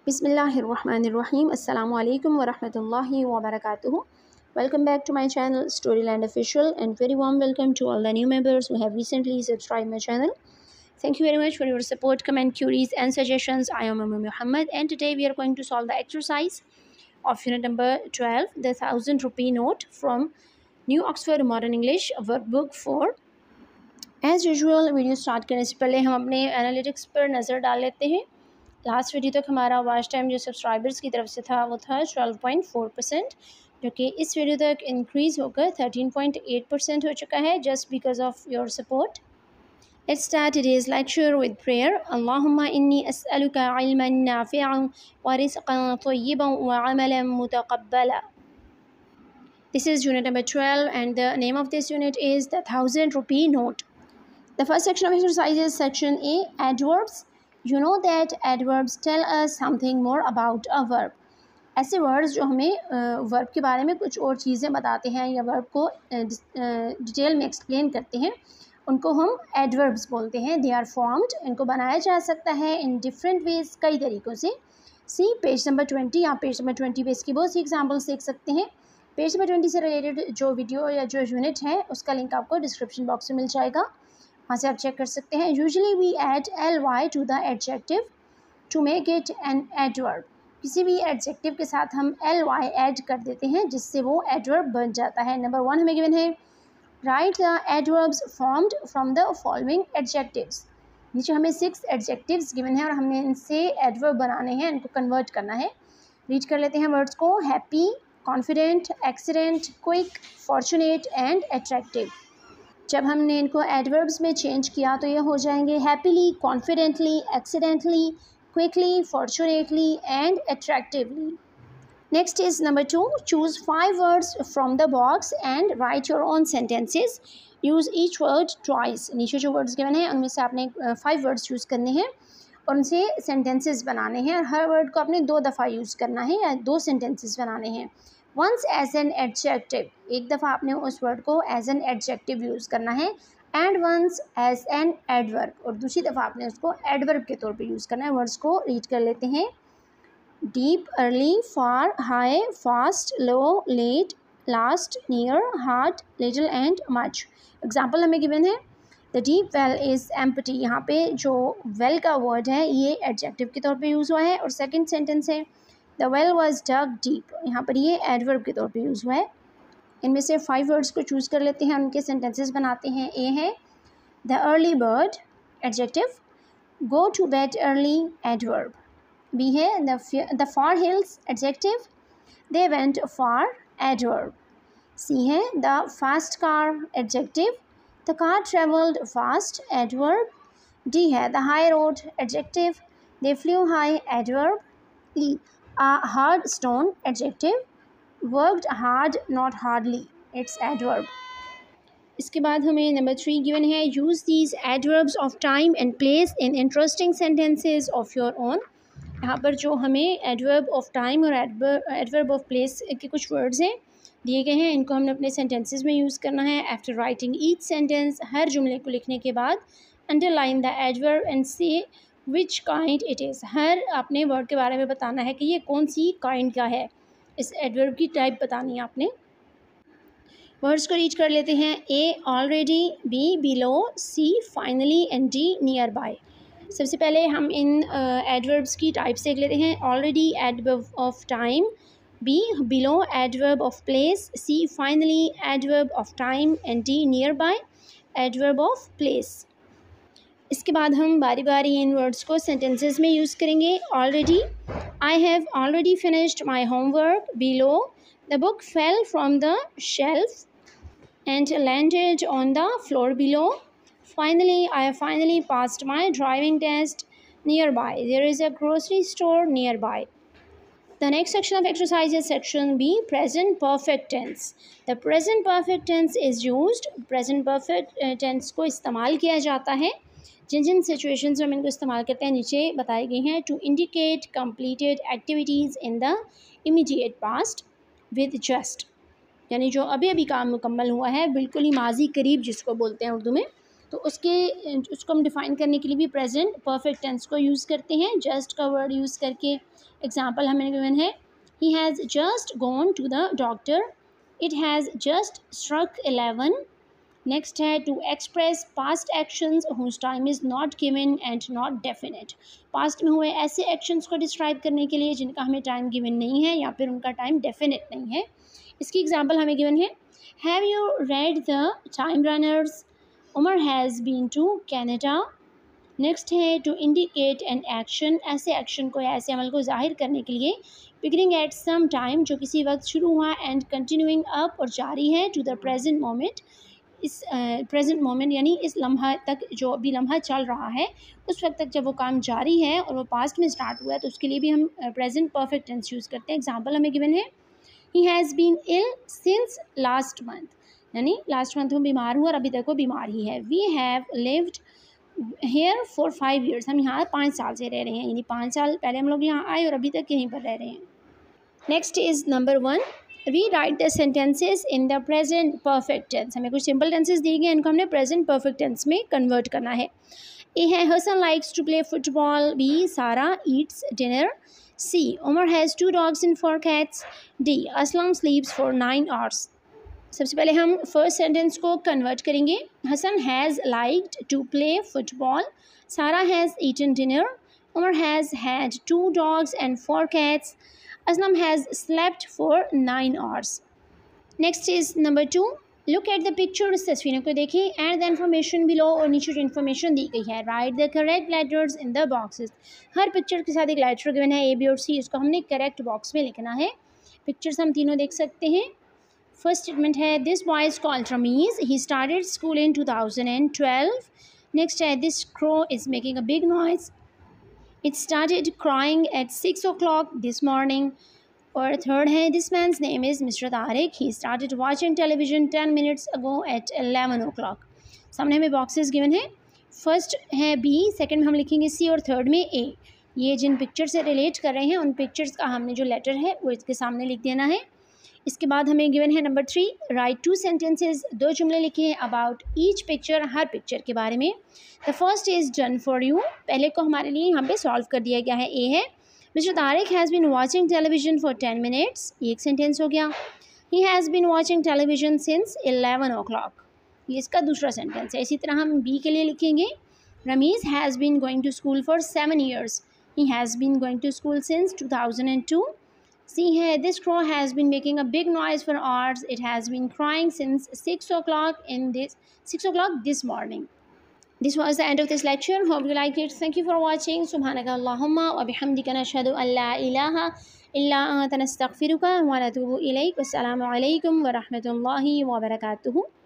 बिस्मिल्लाहिर्रहमानिर्रहीम अस्सलामु अलैकुम वरहमतुल्लाहि वबरकातुहू. Welcome back to my channel Storyland Official and very warm welcome to all the new members who have recently subscribed my channel. Thank you very much for your support, comment, queries and suggestions. I am Ummu Muhammad and today we are going to solve the exercise of unit number 12, the 1000 rupee note from New Oxford Modern English workbook 4. As usual video start करने से पहले हम अपने analytics पर नज़र डाल लेते हैं. लास्ट वीडियो तक हमारा वॉच टाइम जो सब्सक्राइबर्स की तरफ से था वो था 12.4%, जो कि इस वीडियो तक इंक्रीज़ होकर 13.8% हो चुका है just because of your support. Let's start today's lecture with prayer. Allahumma inni as'aluka ilman nafi'an wa rizqan tayyiban wa amalan mutaqabbala. This is unit number 12 and the name of this unit is the 1000 rupee note. The first section of exercise is section A, adverbs. You know that adverbs tell us something more about a verb. ऐसे words जो हमें verb के बारे में कुछ और चीज़ें बताते हैं या verb को डिटेल में explain करते हैं, उनको हम adverbs बोलते हैं. They are formed. इनको बनाया जा सकता है in different ways, कई तरीक़ों से. See page number 20. आप page number 20 पे इसकी बहुत सी examples देख सकते हैं. पेज नंबर 20 से रिलेटेड जो वीडियो या जो यूनिट है उसका लिंक आपको डिस्क्रिप्शन बॉक्स में मिल जाएगा, वहाँ से आप चेक कर सकते हैं. Usually we add ly to the adjective to make it an adverb. किसी भी एडजेक्टिव के साथ हम ly ऐड कर देते हैं जिससे वो एडवर्ब बन जाता है. नंबर 1 हमें गिवन है, write the adverbs formed from the following adjectives. नीचे हमें 6 एडजेक्टिव्स गिवन है और हमने इनसे एडवर्ब बनाने हैं, इनको कन्वर्ट करना है. रीड कर लेते हैं वर्ड्स को. Happy, confident, excellent, quick, fortunate and attractive. जब हमने इनको एडवर्ब्स में चेंज किया तो ये हो जाएंगे happily, confidently, accidentally, quickly, fortunately and attractively. Next is number 2. Choose 5 words from the box and write your own sentences. Use each word twice. नीचे जो वर्ड्स गिवन हैं उनमें से आपने 5 वर्ड्स यूज़ करने हैं और उनसे सेंटेंसेस बनाने हैं. हर वर्ड को आपने 2 दफ़ा यूज़ करना है या 2 सेंटेंसेस बनाने हैं. वंस एज एन एडजेक्टिव, एक दफ़ा आपने उस वर्ड को एज एन एडजेक्टिव यूज़ करना है. And once as an adverb, और दूसरी दफ़ा आपने उसको एडवर्ब के तौर पे यूज़ करना है. वर्ड्स को रीड कर लेते हैं. Deep, early, far, high, fast, low, late, last, near, hard, little and much. Example हमें गिवन है, the deep well is empty. यहाँ पे जो वेल का वर्ड है ये एडजेक्टिव के तौर पे यूज़ हुआ है. और सेकंड सेंटेंस है, the well was dug deep. यहाँ पर ये एडवर्ब के तौर पे यूज़ हुआ है. इनमें से 5 वर्ड्स को चूज़ कर लेते हैं, उनके सेंटेंसेस बनाते हैं. ए है the early bird, adjective. Go to bed early, adverb. B है the far hills, adjective. They went far, adverb. C है the fast car, adjective. The car travelled fast, adverb. D है the high road, adjective. They flew high, adverb. E a hard stone, adjective. Worked hard, not hardly, it's adverb. इसके बाद हमें number 3 given है, use these adverbs of time and place in interesting sentences of your own. यहाँ पर जो हमें adverb of time और adverb of place के कुछ वर्ड्स हैं दिए गए हैं, इनको हमने अपने सेंटेंसेस में यूज़ करना है. आफ्टर राइटिंग ईच सेंटेंस, हर जुमले को लिखने के बाद underline the adverb and say which kind it is. हर अपने वर्ड के बारे में बताना है कि ये कौन सी काइंड का है. इस एडवर्ब की टाइप बतानी है आपने. वर्ड्स को रीड कर लेते हैं. A already, B below, C finally and D nearby. सबसे पहले हम इन एडवर्ब्स की टाइप्स देख लेते हैं. Already adverb of time, B below adverb of place, C finally adverb of time and D nearby adverb of place. इसके बाद हम बारी बारी इन वर्ड्स को सेंटेंसेस में यूज़ करेंगे. Already, I have already finished my homework. Below, the book fell from the shelf and landed on the floor below. Finally, I have finally passed my driving test. Nearby, there is a grocery store nearby. The next section of exercise is section B, present perfect tense. The present perfect tense is used. Present perfect tense को इस्तेमाल किया जाता है जिन जिन situations में हम इनको इस्तेमाल करते हैं नीचे बताई गई हैं. To indicate completed activities in the immediate past with just, यानी जो अभी अभी काम मुकम्मल हुआ है, बिल्कुल ही माजी करीब जिसको बोलते हैं उर्दू में, तो तो उसको हम डिफ़ाइन करने के लिए भी प्रेजेंट परफेक्ट टेंस को यूज़ करते हैं, जस्ट का वर्ड यूज़ करके। एग्जांपल हमें गिवन है, he has just gone to the doctor, it has just struck 11। Next है to express past actions whose time is not given and not definite. पास्ट में हुए ऐसे एक्शंस को डिस्क्राइब करने के लिए जिनका हमें टाइम गिवन नहीं है या फिर उनका टाइम डेफिनेट नहीं है। इसकी एग्जांपल हमें गिवन है, have you read the Time Runners, Umar has been to Canada. Next है टू इंडिकेट एन एक्शन, ऐसे एक्शन को या ऐसे अमल को जाहिर करने के लिए, बिगिनिंग एट सम टाइम जो किसी वक्त शुरू हुआ, एंड कंटिन्यूइंग अप और जारी है, टू द प्रेजेंट मोमेंट, इस प्रेजेंट मोमेंट यानी इस लम्हा तक, जो अभी लम्हा चल रहा है उस वक्त तक जब वो काम जारी है और वो पास्ट में स्टार्ट हुआ है तो उसके लिए भी हम प्रेजेंट परफेक्ट टेंस यूज़ करते हैं। एग्जांपल हमें गिवन है, he has been ill since last month, यानी लास्ट मंथ वो बीमार हुआ और अभी तक वो बीमार ही है। We have lived here for 5 years, हम यहाँ 5 साल से रह रहे हैं, यानी 5 साल पहले हम लोग यहाँ आए और अभी तक यहीं पर रह रहे हैं। Next is number 1, rewrite the sentences in the present perfect tense. हमें कुछ सिंपल टेंसेस दिए गए, इनको हमने प्रेजेंट परफेक्ट टेंस में कन्वर्ट करना है। ए है, Hasan likes to play football. B, Sara eats dinner. C, Umar has 2 dogs and 4 cats। D, Aslam sleeps for 9 hours। सबसे पहले हम फर्स्ट सेंटेंस को कन्वर्ट करेंगे। Hasan has liked to play football, Sara has eaten dinner, Umar has had 2 dogs and 4 cats, Aslam has slept for 9 hours. Next is number 2. Look at the picture. इस तस्वीरों को देखें and the information below, और नीचे जो information दी गई है। Write the correct letters in the boxes. हर पिक्चर के साथ एक लेटर गिवन है, A, B और C, इसको हमने करेक्ट बॉक्स में लिखना है। पिक्चर्स हम तीनों देख सकते हैं। फर्स्ट स्टेटमेंट है, this boy is called Ramiz, he started school in 2012। Next है, this crow is making a big noise, it started crying at 6 o'clock this morning। और थर्ड है, this man's name is mister Tariq, he started watching television 10 minutes ago at 11 o'clock। सामने हमें boxes given है। First है B, second में हम लिखेंगे सी और थर्ड में ए। ये जिन पिक्चर से रिलेट कर रहे हैं उन पिक्चर्स का हमने जो लेटर है वो इसके सामने लिख देना है। इसके बाद हमें गिवन है नंबर 3, राइट 2 sentences, 2 जुमले लिखे हैं अबाउट ईच पिक्चर, हर पिक्चर के बारे में। The first is done for you, पहले को हमारे लिए यहाँ पे सॉल्व कर दिया गया है। ए है, mister Tariq has been watching television for 10 minutes, ये एक सेंटेंस हो गया। He has been watching television since 11 o'clock, ये इसका दूसरा सेंटेंस है। इसी तरह हम बी के लिए लिखेंगे, Ramiz has been going to school for 7 years, he has been going to school since 2002। C है, this crow has been making a big noise for hours, it has been crying since 6 o'clock this morning। This was the end of this lecture. Hope you liked it. Thank you for watching. Subhanaka Allahumma wa bihamdika nashhadu an la ilaha illa anta nastaghfiruka wa natubu ilayk. Wassalamu alaikum wa rahmatullahi wa barakatuhu.